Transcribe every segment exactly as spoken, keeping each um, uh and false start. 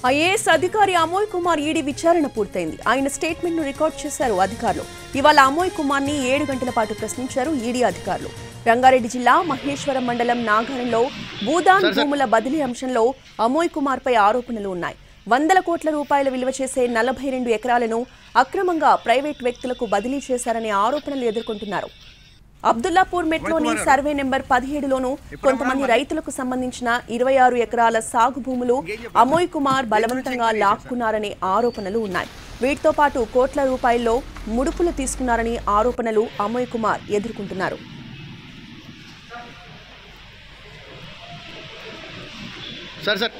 IAS అధికారి Amoy Kumar ED విచారణ పూర్తయింది. ఆయన స్టేట్మెంట్ ను రికార్డ్ చేశారు అధికారులు. ఇవాళ అమోయ్ కుమార్ ని ఏడు గంటల పాటు ప్రశ్నించారు ఈడీ అధికారులు. రంగారెడ్డి జిల్లా మహేశ్వరం మండలం నాగారంలో భూదాన్ భూముల బదిలీ అంశంలో అమోయ్ కుమార్ పై ఆరోపణలు ఉన్నాయి. వందల కోట్ల రూపాయల విలువ చేసే నలభై రెండు ఎకరాలను అక్రమంగా ప్రైవేట్ వ్యక్తులకు బదిలీ చేశారనే ఆరోపణలు ఎదుర్కొంటున్నారు. అబ్దుల్లాపూర్ మెట్లోని సర్వే నెంబర్ పదిహేడులోనూ కొంతమంది రైతులకు సంబంధించిన ఇరవై ఆరు ఎకరాల సాగు భూములు అమోయ్ కుమార్ బలవంతంగా లాక్కున్నారనే ఆరోపణలు ఉన్నాయి. వీటితో పాటు కోట్ల రూపాయల్లో ముడుపులు తీసుకున్నారని ఆరోపణలు అమోయ్ కుమార్ ఎదుర్కొంటున్నారు. सर सर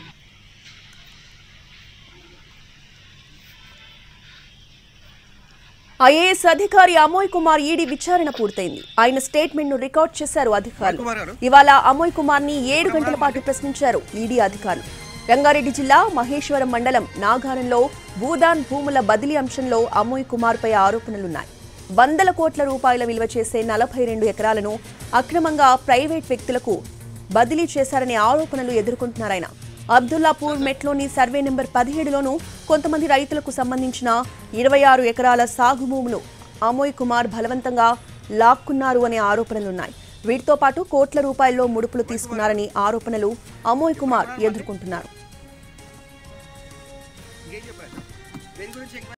ఐఏఎస్ అధికారి అమోయ్ కుమార్ ఈడీ విచారణ పూర్తయింది. ఆయన స్టేట్మెంట్ ను రికార్డ్ చేశారు అధికారులు. ఇవాళ అమోయ్ కుమార్ ని ఏడు గంటల పాటు ప్రశ్నించారు ఈడీ అధికారులు. రంగారెడ్డి జిల్లా మహేశ్వరం మండలం నాగారంలో భూదాన్ భూముల బదిలీ అంశంలో అమోయ్ కుమార్ పై ఆరోపణలున్నాయి. వందల కోట్ల రూపాయల విలువ చేసే నలభై రెండు ఎకరాలను అక్రమంగా ప్రైవేట్ వ్యక్తులకు బదిలీ చేశారనే ఆరోపణలు ఎదుర్కొంటున్నారాయన. అబ్దుల్లాపూర్ మెట్లోని సర్వే నెంబర్ పదిహేడులోనూ కొంతమంది రైతులకు సంబంధించిన ఇరవై ఆరు ఎకరాల సాగు భూములు అమోయ్ కుమార్ బలవంతంగా లాక్కున్నారు అనే ఆరోపణలున్నాయి. వీటితో పాటు కోట్ల రూపాయల్లో ముడుపులు తీసుకున్నారని ఆరోపణలు అమోయ్ కుమార్ ఎదుర్కొంటున్నారు.